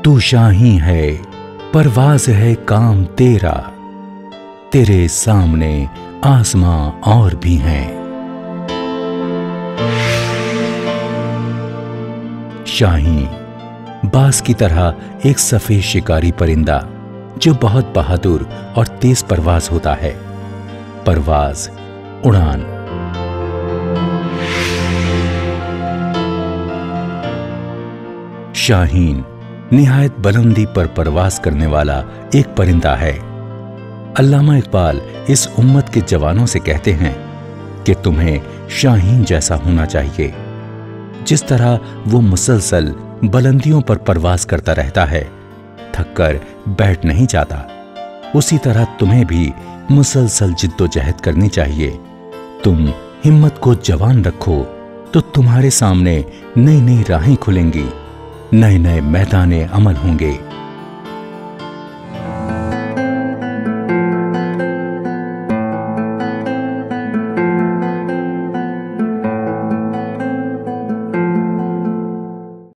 तू शाही है, परवाज है काम तेरा, तेरे सामने आसमां और भी हैं। शाहीन बाज की तरह एक सफेद शिकारी परिंदा जो बहुत बहादुर और तेज परवाज होता है। परवाज, उड़ान। शाहीन निहायत बुलंदी पर परवाज करने वाला एक परिंदा है। अल्लामा इकबाल इस उम्मत के जवानों से कहते हैं कि तुम्हें शाहीन जैसा होना चाहिए। जिस तरह वो मुसलसल बुलंदियों पर परवाज करता रहता है, थककर बैठ नहीं जाता, उसी तरह तुम्हें भी मुसलसल जिद्दोजहद करनी चाहिए। तुम हिम्मत को जवान रखो तो तुम्हारे सामने नई नई राहें खुलेंगी, नए नए मैदाने अमल होंगे।